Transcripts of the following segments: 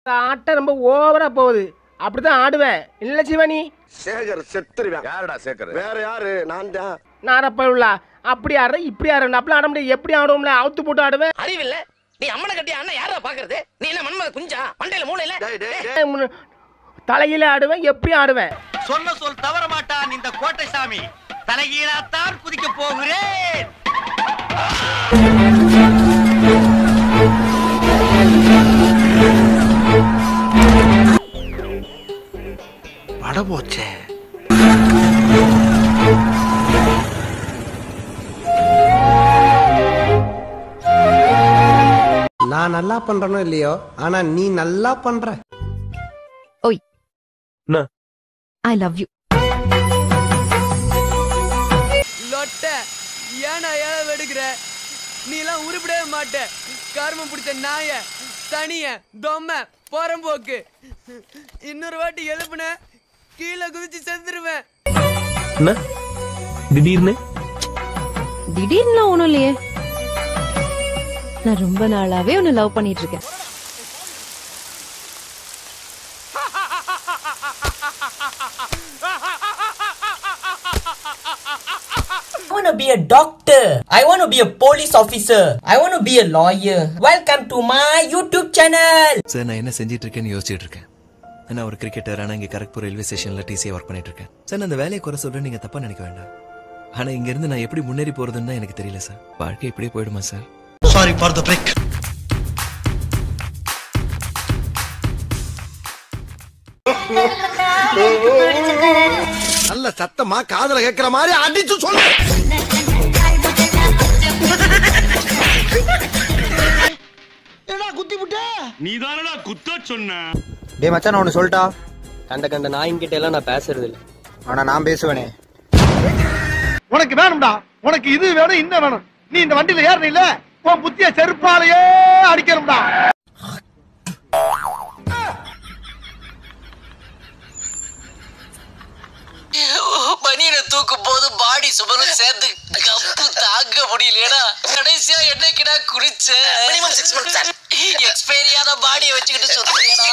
ஆட்டம் ரொம்ப ஓவரா போகுது. அப்படிதான் ஆடுவேன் இல்ல சிவனி? சேகர் செத்துருவேன். யாருடா சேகர்? வேற யாரு? நான் தான். நாரப்பா அப்படி ஆடுற இப்படி ஆடுறேன். அப்படி ஆட முடியாது. எப்படி ஆடுவோம்ல அவுத்து போட்டு ஆடுவேன். அறிவில்ல நீ அம்மனை கட்டி அண்ணன் யாரா பாக்குறது? நீ என்ன மண்மத குஞ்சா மண்டையில மூளையில தலையில ஆடுவேன். எப்படி ஆடுவேன்? சொன்ன சொல் தவற மாட்டான் இந்த கோட்டை சாமி. தலைகீழாத்தான் குதிக்க போகிறேன். பட போச்சே. நான் நல்லா பண்றனோ இல்லையோ, ஆனா நீ நல்லா பண்ற. ஓய் ஐ லவ் யூ. லொட்ட ஏனா ஏழ வெடுக்கிற? நீ எல்லாம் உருப்படவே மாட்ட. கர்மம் பிடிச்ச நாய, தனிய, தொம்ம, போறம்போக்கு. இன்னொரு வாட்டி எழுப்புன கீழே குதிச்சு செத்துருவேன். திடீர்னுலாம் ஒண்ணும் இல்லையே. நான் ரொம்ப நாளாவே உன்னை லவ் பண்ணிட்டு இருக்கேன். I want to be a doctor. I want to be a police officer. I want to be a lawyer. Welcome to my YouTube channel. Sir நான் என்ன செஞ்சிட்டு இருக்கேன்னு யோசிச்சுட்டு இருக்கேன். நான் ஒரு கிரிக்கெட்டர். ஆனா இங்க கரெக்ட்பூர் ரயில்வே ஸ்டேஷன்ல டிசிஏ ஒர்க் பண்ணிட்டு இருக்கேன். சார் நான் அந்த வேலையை குறை சொல்றேன், நீங்க தப்பா நினைக்க வேண்டாம். ஆனா இங்க இருந்து நான் எப்படி முன்னேறி போறதுன்னு தான் எனக்கு தெரியல சார். வாழ்க்கை இப்படியே போயிடுமா sir? Sorry for the break. நல்ல சத்தமா காதுல கேட்கிற மாதிரி அடிச்சு சொல்லு. என்னடா குத்தி புட்ட? நீதானடா குத்த சொன்ன. டேய் மச்சான், நான் ஒன்னு சொல்லிட்டா. கண்ட நாயின்கிட்ட எல்லாம் நான் பேசுறது இல்ல. ஆனா நான் பேசுவேனே. உனக்கு வேணும்டா. உனக்கு இது வேணும் இன்னும் வேணும். நீ இந்த வண்டியில ஏறணும் இல்ல, உன் புத்திய செருப்பாலேயே அடிக்கணும்டா. பனியனை தூக்கும் போது பாடி சுமரும் சேர்ந்து கப்பு தாங்க முடியலடா. கடைசியா என்னைக்குடா குடிச்ச? மினிமம் 6 months எக்ஸ்பைரியான பாடியை வச்சுக்கிட்டு சுத்துறியடா.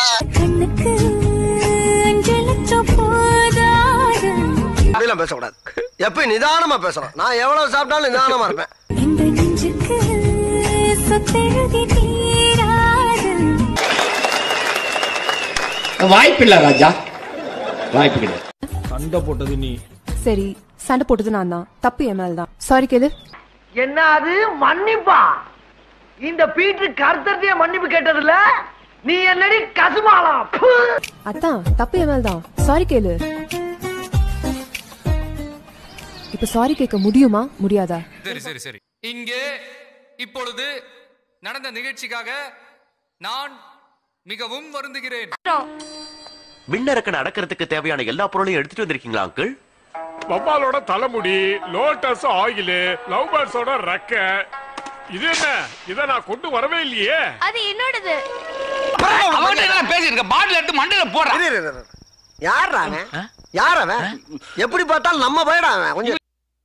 அப்படிலாம் பேசக்கூடாது. எப்ப நிதானமா பேசணும். நான் எவ்வளவு சாப்பிட்டாலும் நிதானமா இருப்பேன். வாய்ப்பில்லை ராஜா, வாய்ப்பு கிடையாது. சண்டை போட்டது நீ. சரி, சண்டை போட்டது நான் தான். தப்பு என் மேல தான். சாரி கேளு. என்ன அது மன்னிப்பா? இந்த பீட்டர் கர்த்தர்தே மன்னிப்பு கேட்டதுல நீ என்னடி கசுமாளா? அதான் தப்பு என் மேல தான். சாரி கேளு. இப்ப சாரி கேட்க முடியுமா முடியாதா? சரி. இங்கே இப்பொழுது நடந்த நிகழ்ச்சிக்காக நான் மிகவும் வருந்துகிறேன். விண்ணரக்கனை அடக்கிறதுக்கு தேவையான எல்லா பொருளையும் எடுத்துட்டு வந்திருக்கீங்களா அங்கிள்? வவ்வாலோட தலைமுடி, லோட்டஸ் ஆயில், லவ் பேர்ட்ஸோட ரெக்க. இது என்ன? இத நான் கொண்டு வரவே இல்லையே. அது என்னோடது. பேசிருக்க பாட்டில் எடுத்து மண்டையில போடுற. யாரா அவன்? யார் அவன்? எப்படி பார்த்தாலும் நம்ம போயிடா அவன். கொஞ்சம்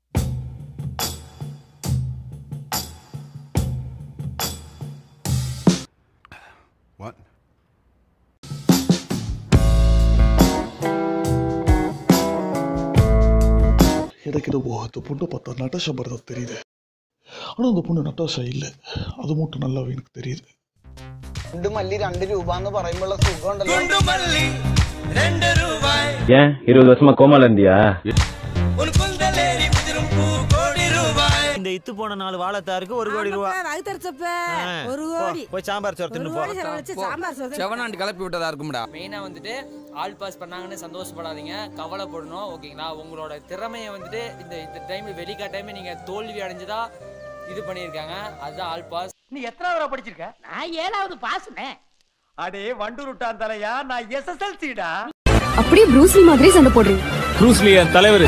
எனக்கு இந்த பொண்ணை பார்த்தா நட்டாஷா மாதிரி தான் தெரியுது. ஆனா அந்த பொண்ணு நட்டாஷா இல்ல. அது மட்டும் நல்லாவே எனக்கு தெரியுது. 2 മല്ലി 2 രൂപ എന്ന് പറയുമ്പോൾ സുഖം ഉണ്ടല്ലോ. 2 മല്ലി 2 ரூபாய். ஏன் 20 வருஷமா கோமால இருந்தியா? உன் குந்தலேரி குதிரும் பூ கோடி ரூபாய். இந்த இத்து போன 4 வாழைத்தாருக்கு 1 கோடி ரூபாய். வகுத்தரச்சப்ப 1 கோடி. போய் சாம்பார் சோறு தின்னு போ. சாம்பார் சோறு செவனாண்டி கிளப்பி விட்டதா இருக்கும்டா. மெயினா வந்துட்டு ஆல் பாஸ் பண்ணாங்கன்னு சந்தோஷப்படாதீங்க, கவலைப்படணும். ஓகேங்களா? உங்களோட திறமையை வந்துட்டு இந்த டைம்ல வெளிக்காட்டாம நீங்க தோல்வி அடைஞ்சதா இது பண்ணிருக்காங்க. அதுதான் ஆல் பாஸ். நீ எத்தனாவது படிச்சிருக்க? நான் 7வது பாஸ்னே. அடே வண்டூருட்டான் தலையா, நான் SSLCடா. அப்படியே ப்ரூஸ்லி மாதிரி சண்டை போடுறீங்க. ப்ரூஸ்லி என் தலைவர்.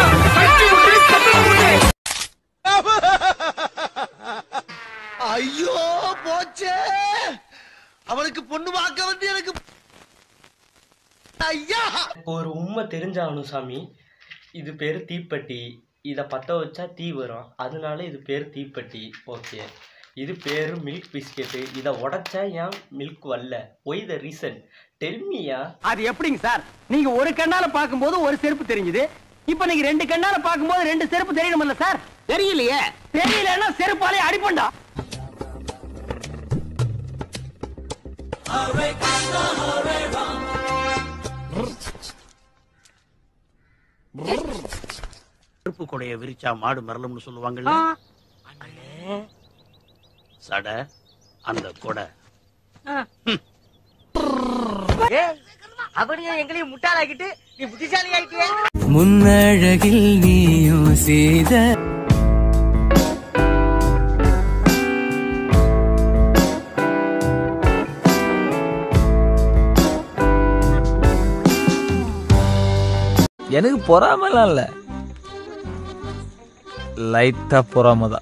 ஐயோ போச்சே. அவளுக்கு பொண்ணு பார்க்க வந்து எனக்கு ஐயா. ஒரு உண்மை தெரிஞ்சாகணும் சாமி. இது பேரு தீப்பெட்டி. இதை பற்ற வச்சா தீ வரும், அதனால இது பேர் தீப்பெட்டி. ஓகே, இது பேரு மில்க் பிஸ்கெட். இத உடைச்சா ஏன் மில்க் வரல? Why the reason? டெல் மீயா. அது எப்படிங்க சார்? நீங்க ஒரு கண்ணால பாக்கும்போது ஒரு செருப்பு தெரிஞ்சது, இப்ப நீங்க ரெண்டு கண்ணால பாக்கும்போது ரெண்டு செருப்பு தெரியணும்ல சார்? தெரியலையே. தெரியலன்னா செருப்பாலே அடிப்பண்டா. செருப்பு கொடைய விரிச்சா மாடு மரலும்னு சொல்லுவாங்கல்ல. சட அந்த கொடை. அவனையும் எங்களையும் முட்டாளாக்கிட்டு நீ புத்திசாலி ஆயிட்டியே. முன்னழகில் நீயும் செய்த எனக்கு பொறாமலாம் இல்ல, லைட்டா பொறாம தான்.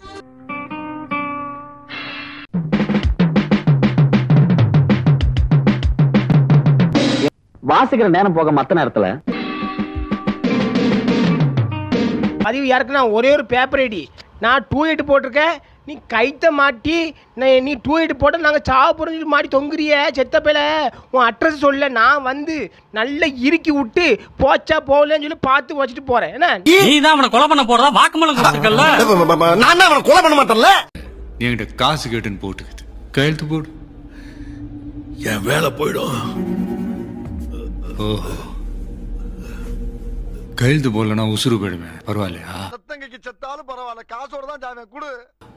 வாசிக்கிற நேரம் போக மத்த நேரத்துல பதிவு யாருக்குன்னா ஒரே ஒரு பேப்பர் ஐடி. நான் 28 போட்டிருக்கேன், நீ கைத்த மாட்டி நீ 28 போட்ட நாங்கள் சாவ புரிஞ்சுட்டு மாட்டி தொங்குறிய செத்த பேல. உன் அட்ரஸ் சொல்ல, நான் வந்து நல்லா இறுக்கி விட்டு போச்சா போகலன்னு சொல்லி பார்த்து வச்சுட்டு போறேன். என்ன நீ தான் அவனை கொலை பண்ண போறதா வாக்குமூலம் கொடுத்துருக்கல? நான் அவனை கொலை பண்ண மாட்டேன்ல. நீ என்கிட்ட காசு கேட்டுன்னு போட்டுக்குது, கையெழுத்து போடு, என் வேலை போயிடும். ஓஹோ, கையெழுத்து போடலன்னா உசுறு போயிடுவேன். பரவாயில்லையா? சத்தங்கைக்கு செத்தாலும் பரவாயில்ல, காசோட தான் ஜாமீன் கொடு.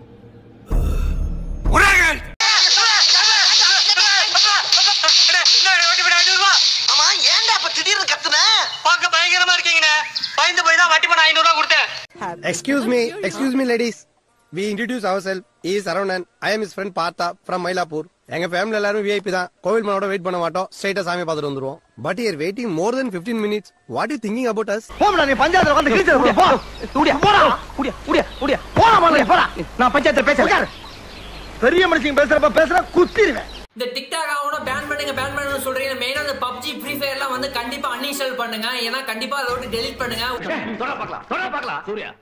ஆமா, ஏன்டா அப்ப திடீர்னு கத்துன? பார்க்க பயங்கரமா இருக்கீங்கண்ணே. பயந்து போய் தான் வட்டி பண்ண 500 ரூபாய் கொடுத்தேன். Excuse me ladies. We introduce ourselves. He is Aravanan. I am his friend Partha from Mylapore. எங்க ஃபேமிலி எல்லாரும் விஐபி தான். கோவில் மனோட வெயிட் பண்ண மாட்டோம், ஸ்ட்ரைட்டா சாமி பார்த்துட்டு வந்துருவோம். But here waiting more than 15 minutes. What are you thinking about us? போடா, நீ பஞ்சாயத்துல வந்து கிழிச்சற போ. ஊடியா போடா. ஊடியா போடா முதல்ல போடா. நான் பஞ்சாயத்துல பேசுறேன். பெரிய மனுஷங்க பேசுற குத்திடுவேன். இந்த டிக்டாக் ஆகணும் பேன் பண்ணுங்க சொல்றீங்க. மெயினா இந்த பப்ஜி ஃப்ரீ ஃபயர்லாம் வந்து கண்டிப்பா அன்இன்ஸ்டால் பண்ணுங்க. ஏன்னா கண்டிப்பா அதை விட்டு டெலீட் பண்ணுங்க. தொட பார்க்கலாம் சூர்யா.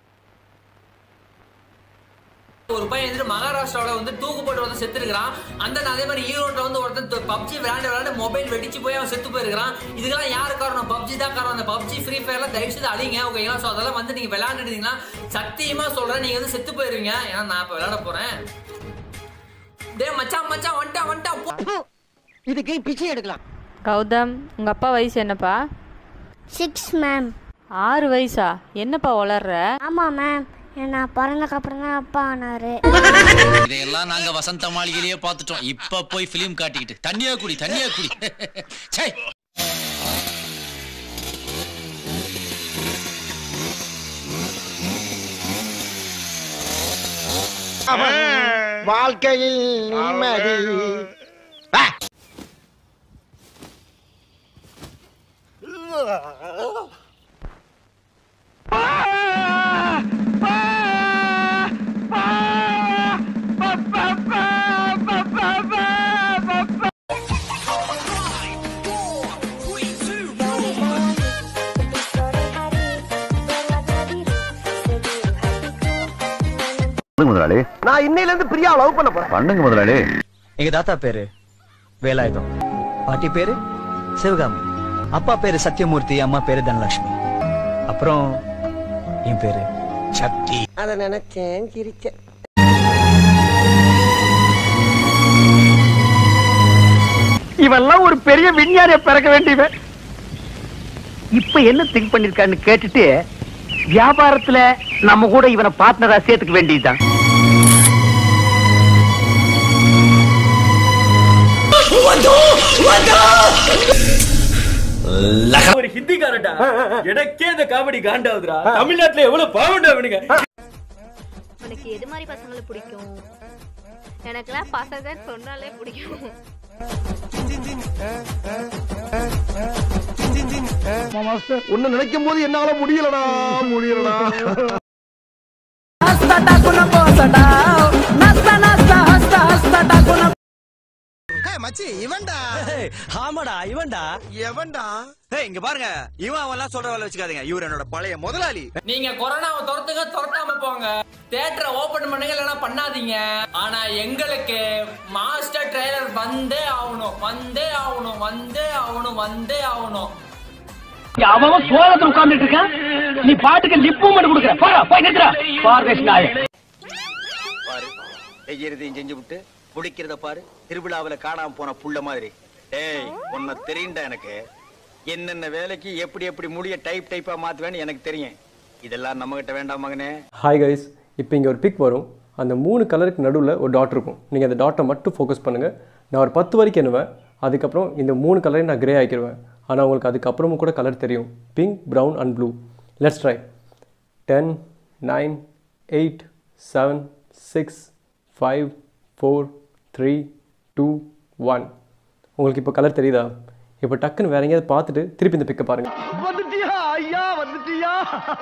ஒரு பையன் வந்து மகாராஷ்டிராவில் வந்து தூக்கு போட்டு வந்து செத்து இருக்கிறான். அந்த அதே மாதிரி ஈரோட்ல வந்து ஒருத்தன் பப்ஜி விளையாண்டு மொபைல் வெடிச்சு போய் அவன் செத்து போயிருக்கான். இதுக்கெல்லாம் யாரு காரணம்? பப்ஜி தான் காரணம். அந்த பப்ஜி ஃப்ரீ ஃபயர்ல தயவு செய்து அழிங்க. ஓகேங்களா? ஸோ அதெல்லாம் வந்து நீங்க விளையாண்டுட்டீங்கன்னா சத்தியமா சொல்றேன், நீங்க வந்து செத்து போயிருவீங்க. ஏன்னா நான் இப்ப விளையாட போறேன். டே மச்சான் வந்துட்டான். இதுக்கு பிச்சை எடுக்கலாம். கௌதம், உங்க அப்பா வயசு என்னப்பா? 6 மேம். 6 வயசா? என்னப்பா வளர்ற? ஆமா மேம், நான் பிறந்தக்கு அப்புறம் தான் அப்பா ஆனாரு. இதையெல்லாம் நாங்க வசந்த மாளிகையிலேயே பார்த்துட்டோம். இப்ப போய் பிலிம் காட்டிக்கிட்டு தண்ணியா குடி. சை. வாழ்க்கையில் நிம்மதி. முதலாளி, நான் இன்னையில இருந்து பிரியா லவ் பண்ண போறேன். பண்ணுங்க முதலாளி. எங்க தாத்தா பேரு வேலாயுதம், பாட்டி பேரு சிவகாமி, அப்பா பேரு சத்யமூர்த்தி, அம்மா பேரு தனலட்சுமி, அப்புறம் என் பேரு சக்தி. அத நினைச்சேன், சிரிச்சேன். இவெல்லாம் ஒரு பெரிய விஞ்ஞானிய பிறக்க வேண்டியவன். இப்ப என்ன திங்க் பண்ணிருக்கான்னு கேட்டுட்டு வியாபாரத்துல நம்ம கூட இவனை பார்ட்னரா சேர்த்துக்க வேண்டியதுதான். ஒரு ஹிந்திக்காரடா, எனக்கே இந்த காமெடி காண்டாவுதுடா. தமிழ்நாட்டுல எவ்வளவு பாவண்டா அவனுங்க. உனக்கு எது மாதிரி பசங்களை பிடிக்கும்? எனக்கெல்லாம் பசங்க சொன்னாலே பிடிக்கும். ஒன்னு நினைக்கும் போது என்னால முடியலடா. மச்சி இவன்டா. ஆமாடா இவன்டா. எவன்டா? இங்க பாருங்க, இவன் அவன்லாம் சொல்ற வேலை வச்சுக்காதீங்க. இவர் என்னோட பழைய முதலாளி. நீங்க கொரோனாவை துரத்துங்க, துரத்தாம போங்க. தியேட்டரை ஓபன் பண்ணுங்க இல்லைன்னா பண்ணாதீங்க. ஆனா எங்களுக்கு மாஸ்டர் ட்ரெய்லர் வந்தே ஆகணும், வந்தே ஆகணும், வந்தே ஆகணும், வந்தே ஆகணும். அவன் சோளத்துல உட்கார்ந்துட்டு இருக்கான், நீ பாட்டுக்கு லிப்பு மட்டும் கொடுக்குற. போய் நிறுத்துறா பார்வேஷ் நாய். பாரு செய்யறதையும் செஞ்சு விட்டு குடிக்கிறத பாரு, திருவிழாவில காணாம போன புள்ள மாதிரி. டேய் உன்னை தெரியுண்டா எனக்கு. என்னென்ன வேலைக்கு எப்படி எப்படி முடிய டைப்பா மாத்துவேன்னு எனக்கு தெரியும். இதெல்லாம் நம்ம கிட்ட வேண்டாம் மகனே. ஹாய் கைஸ், இப்போ இங்கே ஒரு பிக் வரும். அந்த 3 கலருக்கு நடுவில் ஒரு டாட் இருக்கும். நீங்கள் அந்த டாட்டை மட்டும் ஃபோக்கஸ் பண்ணுங்கள். நான் ஒரு 10 வரைக்கும் எண்ணுவேன். அதுக்கப்புறம் இந்த 3 கலரையும் நான் கிரே ஆக்கிடுவேன். ஆனால் உங்களுக்கு அதுக்கப்புறமும் கூட கலர் தெரியும். Pink, brown and blue. Let's try. 10, 9, 8, 7, 6, 5, 4, 3, 2, 1. உங்களுக்கு இப்போ கலர் தெரியுதா? இப்போ டக்குன்னு வேற எங்கேயாவது பார்த்துட்டு திருப்பி இந்த பிக்கை பாருங்கள். வந்துட்டியா ஐயா, வந்துட்டியா?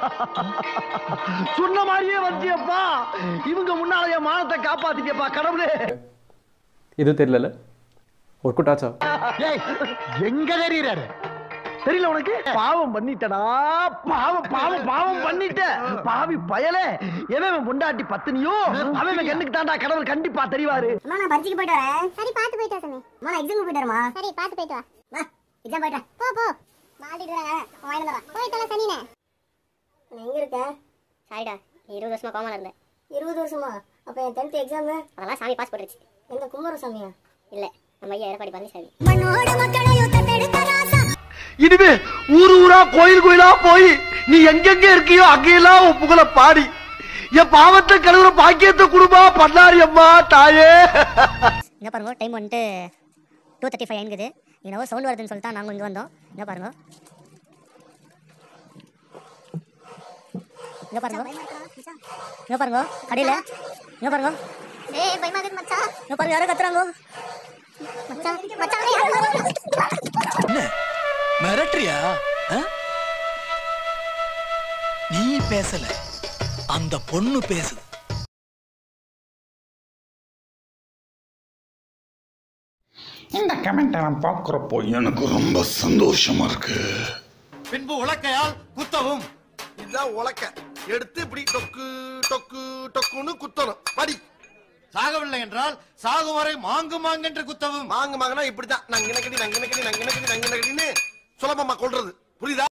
சொன்ன மாதிரியே வந்துட்டியப்பா. இவங்க முன்னால என் மானத்தை காப்பாத்திட்டியப்பா கடவுளே. இது தெரியல, ஒர்க் அவுட் ஆச்சா? எங்க தெரியுறாரு? தெரியல உனக்கு? பாவம் பண்ணிட்டடா, பாவம் பாவம் பாவம் பண்ணிட்ட பாவி பயலே. எவன் பொண்டாட்டி பத்தினியோ அவன் கண்ணுக்கு தாண்டா கடவுள் கண்டிப்பா தெரிவாரு. அம்மா நான் பரிட்சைக்கு போயிட்டு வரேன். சரி பாத்து போயிட்டு வா சாமி. அம்மா நான் எக்ஸாம் போயிட்டு வரேம்மா. சரி பாத்து போயிட்டு வா. வா எக்ஸாம் போயிட்டு போ போ. மாட்டிட்டு வராங்க வாங்கிட்டு வரேன். போயிட்டல சனினே. நான் எங்க இருக்கேன்? சாரிடா 20 வருஷமா கோமால இருந்தேன். 20 வருஷமா? அப்ப என் 10th எக்ஸாம் அதெல்லாம் சாமி பாஸ் போட்டுருச்சு. எந்த குமாரசாமியா? இல்ல நம்ம ஐயா எடப்பாடி பழனிசாமி. மண்ணோட மக்களை யுத்தத்தெடுத்த ராசா. இனிமே ஊரு ஊரா கோயில் கோயிலா போய் நீ எங்கெங்க இருக்கியோ அங்கெல்லாம் உன் புகழ பாடி என் பாவத்தை கழுவுற பாக்கியத்தை குடும்பா பண்ணாரி அம்மா தாயே. இங்க பாருங்க டைம் வந்துட்டு 2:35 ஆயிங்குது. என்னவோ சவுண்ட் வருதுன்னு சொல்லிட்டு நாங்க இங்க வந்தோம். இங்க பாருங்க, இங்க பாருங்க, இங்க பாருங்க அடியில, இங்க பாருங்க. ஏய் பயமாகுது மச்சான். இங்க பாருங்க யாரோ கத்துறாங்க. மச்சான் மச்சான் என்ன மிரட்டறியா? நீ பேசல, அந்த பொண்ணு பேசுது. இந்த கமெண்ட் நான் பார்க்குறப்போ எனக்கு ரொம்ப சந்தோஷமா இருக்கு. பின்பு உலக்கையால் குத்தவும். இதுதான் உலக்க எடுத்து இப்படி டொக்கு டொக்கு டொக்குன்னு குத்தணும். படி சாகவில்லை என்றால் சாகும் வரை மாங்கு மாங்கென்று குத்தவும். மாங்கு மாங்கனா இப்படிதான் நங்கினக்கடி நங்கினக்கடி நங்கினக்கடி நங்கினக்கடின்னு சுலபமா கொள்றது. புரியுதா?